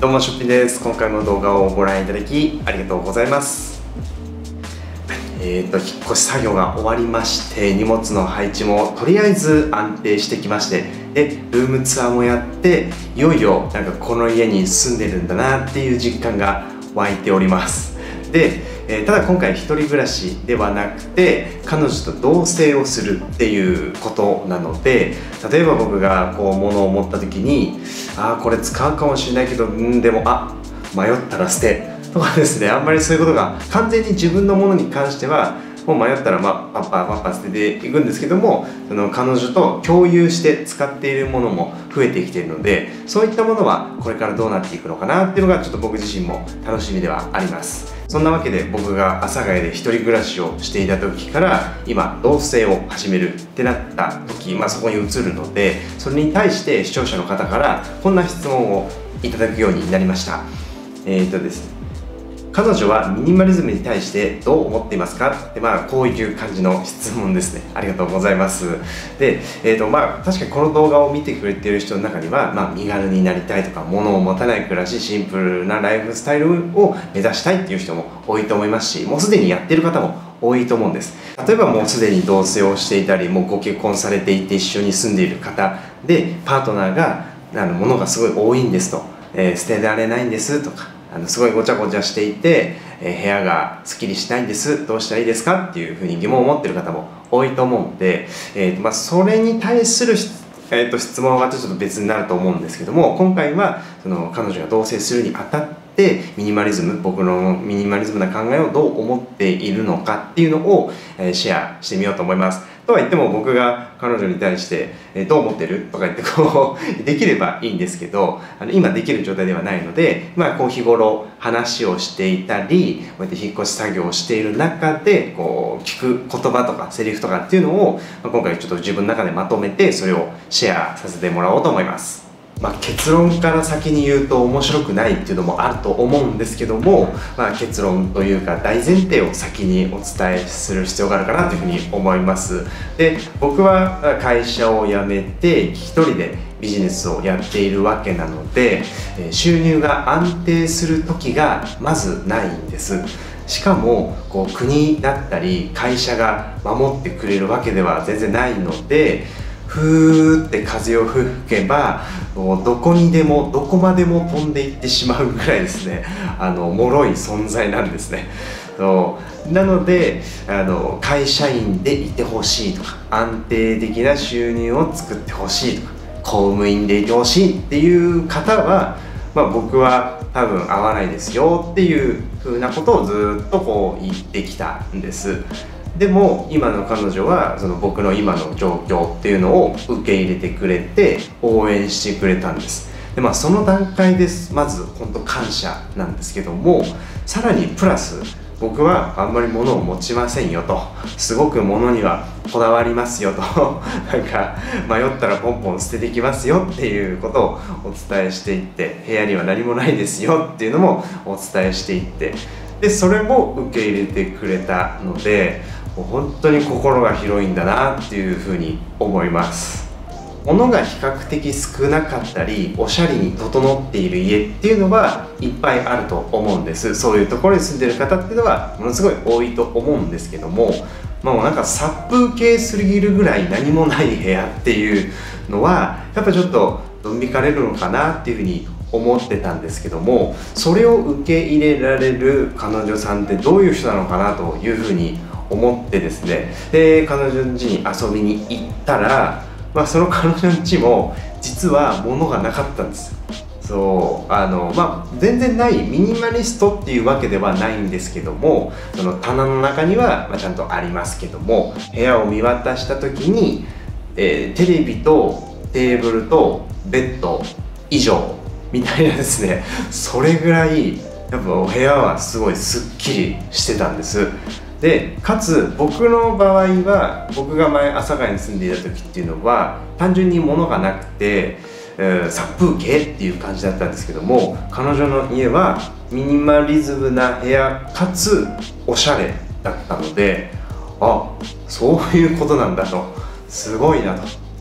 どうも、しょっぴんです。今回も動画をご覧いただきありがとうございます。引っ越し作業が終わりまして、荷物の配置もとりあえず安定してきまして、でルームツアーもやって、いよいよなんかこの家に住んでるんだなっていう実感が湧いております。でただ今回一人暮らしではなくて、彼女と同棲をするっていうことなので、例えば僕がこう物を持った時にこれ使うかもしれないけどでも迷ったら捨てとかですね、あんまりそういうことが完全に自分のものに関してはもう迷ったらパッパ捨てていくんですけども、その彼女と共有して使っているものも増えてきているので、そういったものはこれからどうなっていくのかなっていうのがちょっと僕自身も楽しみではあります。そんなわけで僕が阿佐ヶ谷で一人暮らしをしていた時から今同棲を始めるってなった時、そこに移るので、それに対して視聴者の方からこんな質問をいただくようになりました。ですね、彼女はミニマリズムに対してどう思っていますかって、こういう感じの質問ですね。ありがとうございます。で、確かにこの動画を見てくれている人の中には、身軽になりたいとか、物を持たない暮らし、シンプルなライフスタイルを目指したいっていう人も多いと思いますし、もうすでにやっている方も多いと思うんです。例えばもうすでに同棲をしていたり、もうご結婚されていて一緒に住んでいる方で、パートナーが物がすごい多いんですと、捨てられないんですとか、すごいごちゃごちゃしていて、部屋がすっきりしないんです、どうしたらいいですかっていうふうに疑問を持っている方も多いと思うので、それに対する質問はちょっと別になると思うんですけども、今回はその彼女が同棲するにあたって僕のミニマリズムな考えをどう思っているのかっていうのをシェアしてみようと思います。とは言っても僕が彼女に対してどう思ってるとか言ってできればいいんですけど、今できる状態ではないので、日頃話をしていたり、こうやって引っ越し作業をしている中で聞く言葉とかセリフとかっていうのを、今回ちょっと自分の中でまとめてそれをシェアさせてもらおうと思います。結論から先に言うと面白くないっていうのもあると思うんですけども、結論というか大前提を先にお伝えする必要があるかなというふうに思います。で、僕は会社を辞めて一人でビジネスをやっているわけなので、収入が安定する時がまずないんです。しかも国だったり会社が守ってくれるわけでは全然ないので、ふーって風を吹けばどこにでもどこまでも飛んでいってしまうぐらいですね、脆い存在なんですね。なので会社員でいてほしいとか、安定的な収入を作ってほしいとか、公務員でいてほしいっていう方は、僕は多分合わないですよっていう風なことをずっと言ってきたんです。でも今の彼女はその僕の今の状況っていうのを受け入れてくれて応援してくれたんです。でその段階でまず本当感謝なんですけども、さらにプラス僕はあんまり物を持ちませんよと、すごく物にはこだわりますよとなんか迷ったらポンポン捨ててきますよっていうことをお伝えしていって、部屋には何もないですよっていうのもお伝えしていって、でそれも受け入れてくれたので、本当に心が広いんだなっていうふうに思います。物が比較的少なかったりおしゃれに整っている家っていうのはいっぱいあると思うんです。そういうところに住んでる方っていうのはものすごい多いと思うんですけども、もうなんか殺風景すぎるぐらい何もない部屋っていうのはやっぱちょっとドン引かれるのかなっていうふうに思ってたんですけども、それを受け入れられる彼女さんってどういう人なのかなというふうに思ってですね、で彼女の家に遊びに行ったら、その彼女の家も実は物がなかったんですよ。全然ないミニマリストっていうわけではないんですけども、その棚の中にはちゃんとありますけども、部屋を見渡した時に、テレビとテーブルとベッド以上みたいなですね、それぐらいやっぱお部屋はすごいすっきりしてたんです。でかつ僕の場合は、僕が前阿佐ヶ谷に住んでいた時っていうのは単純に物がなくて、殺風景っていう感じだったんですけども、彼女の家はミニマリズムな部屋かつおしゃれだったので、そういうことなんだと、すごいなと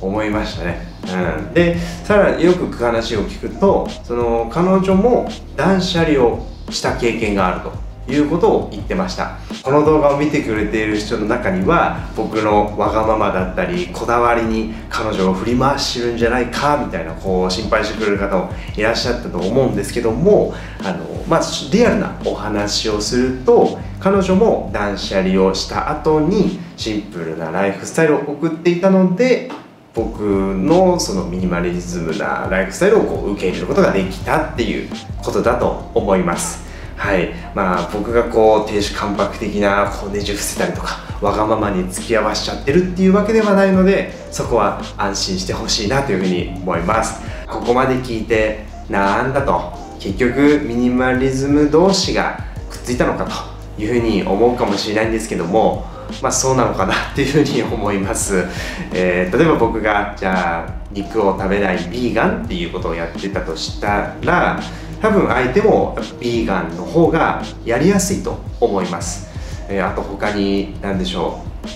思いましたね。でさらによく話を聞くと、その彼女も断捨離をした経験があるということを言ってました。この動画を見てくれている人の中には、僕のわがままだったりこだわりに彼女を振り回してるんじゃないかみたいな心配してくれる方もいらっしゃったと思うんですけども、リアルなお話をすると、彼女も断捨離をした後にシンプルなライフスタイルを送っていたので、僕のそのミニマリズムなライフスタイルを受け入れることができたっていうことだと思います。はい、僕が亭主関白的なねじ伏せたりとかわがままに付き合わしちゃってるっていうわけではないので、そこは安心してほしいなというふうに思います。ここまで聞いてなんだと、結局ミニマリズム同士がくっついたのかというふうに思うかもしれないんですけども、そうなのかなっていうふうに思います。例えば僕がじゃあ肉を食べないビーガンっていうことをやってたとしたら、多分相手もビーガンの方がやりやすいと思います。あと他に何でしょう、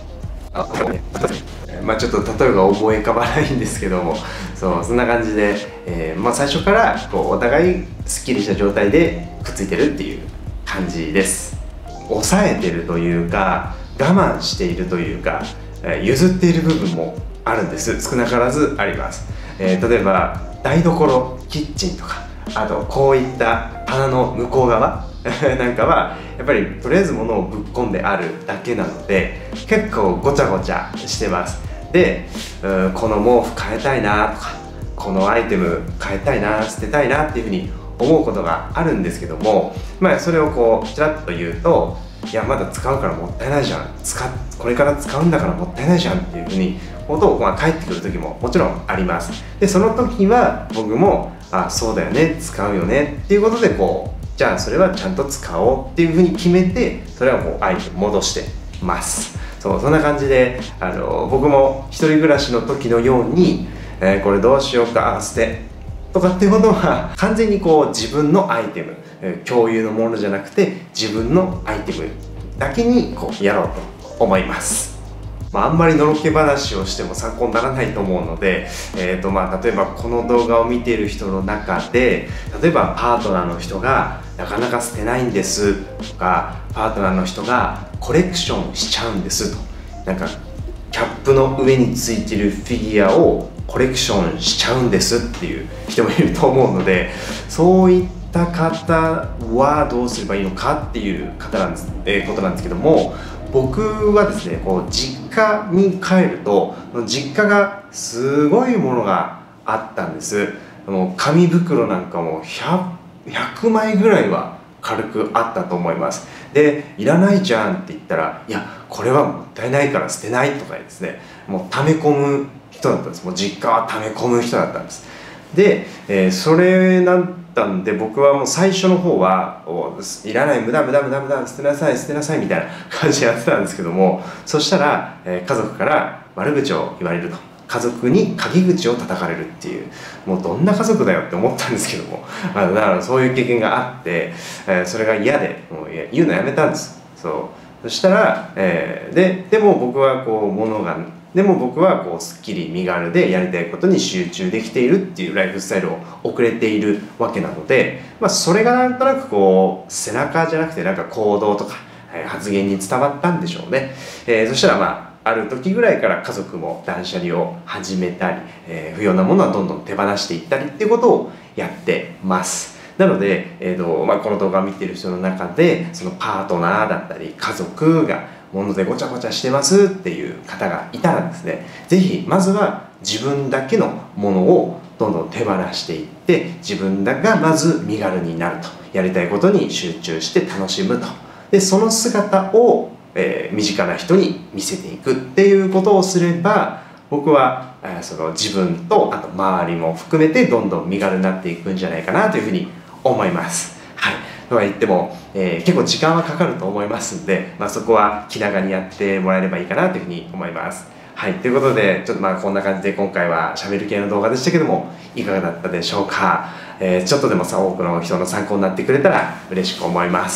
ちょっと例えば思い浮かばないんですけども、そんな感じで、最初からお互いすっきりした状態でくっついてるっていう感じです。抑えてるというか我慢しているというか、譲っている部分もあるんです。少なからずあります。例えば台所、キッチンとか、あとこういった棚の向こう側なんかはやっぱりとりあえず物をぶっ込んであるだけなので、結構ごちゃごちゃしてます。で、この毛布変えたいなとか、このアイテム変えたいな、捨てたいなっていうふうに思うことがあるんですけども、それをちらっと言うと、いやまだ使うからもったいないじゃん、これから使うんだからもったいないじゃんっていうふうにことを返ってくる時ももちろんあります。でその時は僕もそうだよね、使うよねっていうことでじゃあそれはちゃんと使おうっていうふうに決めて、それはあえて戻してます。そんな感じで僕も一人暮らしの時のように、これどうしようか、捨てとかっていうことは完全に自分のアイテム、共有のものじゃなくて自分のアイテムだけにやろうと思います。あんまりのろけ話をしても参考にならないと思うので、例えばこの動画を見ている人の中で、例えばパートナーの人がなかなか捨てないんですとか、パートナーの人がコレクションしちゃうんですと、なんかキャップの上についてるフィギュアをコレクションしちゃうんですっていう人もいると思うので、そういった方はどうすればいいのかっていうことなんですけども、僕はですね実家に帰ると、実家がすごいものがあったんです。紙袋なんかも100枚ぐらいは軽くあったと思います。でいらないじゃんって言ったら、いやこれはもったいないから捨てないとかですね、もう溜め込む人だったんです。もう実家は溜め込む人だったんです。で、それだったんで、僕はもう最初の方はいらない、無駄無駄無駄無駄、捨てなさい捨てなさいみたいな感じでやってたんですけども、そしたら、家族から悪口を言われると、家族に陰口を叩かれるっていう、もうどんな家族だよって思ったんですけども、だからそういう経験があって、それが嫌でもう言うのやめたんです。そしたら、でも僕はすっきり身軽でやりたいことに集中できているっていうライフスタイルを送れているわけなので、それがなんとなく背中じゃなくて行動とか、発言に伝わったんでしょうね。そしたらある時ぐらいから家族も断捨離を始めたり、不要なものはどんどん手放していったりっていうことをやってます。なので、この動画を見ている人の中で、そのパートナーだったり家族が物でごちゃごちゃしてますっていう方がいたらですね、是非まずは自分だけのものをどんどん手放していって、自分がまず身軽になると、やりたいことに集中して楽しむと、でその姿を身近な人に見せていくっていうことをすれば、僕はその自分とあと周りも含めてどんどん身軽になっていくんじゃないかなというふうに思います。はい、とは言っても、結構時間はかかると思いますので、そこは気長にやってもらえればいいかなというふうに思います。はい、ということでちょっとこんな感じで今回はしゃべる系の動画でしたけども、いかがだったでしょうか。ちょっとでも多くの人の参考になってくれたら嬉しく思います。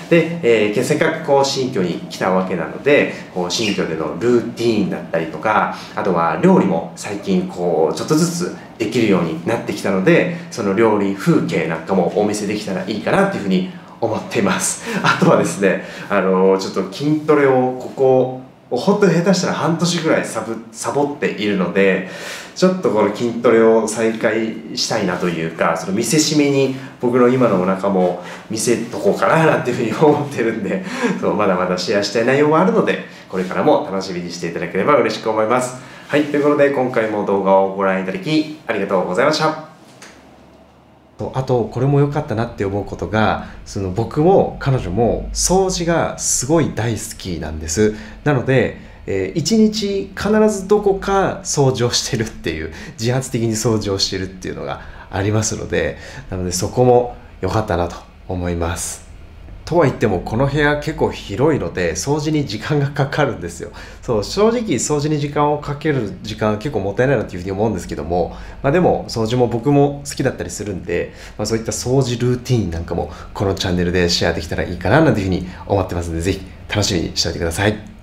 で、せっかくこう新居に来たわけなので、こう新居でのルーティーンだったりとか、あとは料理も最近こうちょっとずつできるようになってきたので、その料理風景なんかもお見せできたらいいかなっていうふうに思っています。あとはですね、ちょっと筋トレをここ本当に下手したら半年ぐらいサボっているので、ちょっとこの筋トレを再開したいなというか、その見せしめに僕の今のお腹も見せとこうかななんていうふうに思ってるんで、そうまだまだシェアしたい内容はあるので、これからも楽しみにしていただければ嬉しく思います。はい、ということで今回も動画をご覧いただきありがとうございました。あとこれも良かったなって思うことが、その僕も彼女も掃除がすごい大好きなんです。なので一日必ずどこか掃除をしてるっていう、自発的に掃除をしてるっていうのがありますので、なのでそこも良かったなと思います。とは言ってもこの部屋結構広いので掃除に時間がかかるんですよ。そう、正直掃除に時間をかける時間結構もったいないなというふうに思うんですけども、でも掃除も僕も好きだったりするんで、そういった掃除ルーティーンなんかもこのチャンネルでシェアできたらいいかななんていうふうに思ってますので、ぜひ楽しみにしておいてください。